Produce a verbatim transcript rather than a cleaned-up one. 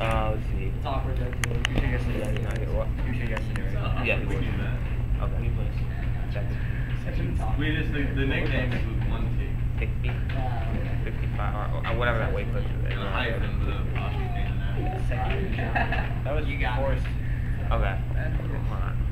Uh, let's see. It's awkward though. You should guess the Yeah, I get what? You should guess the direction. Yeah, he We would. do that. Okay. Second. We just, the, the nickname is with one T. fifty, fifty-five, or, or whatever that weight puts is. And a hyphen with a apostrophe in there. Second. That was You got it. forced. Okay. Hold on.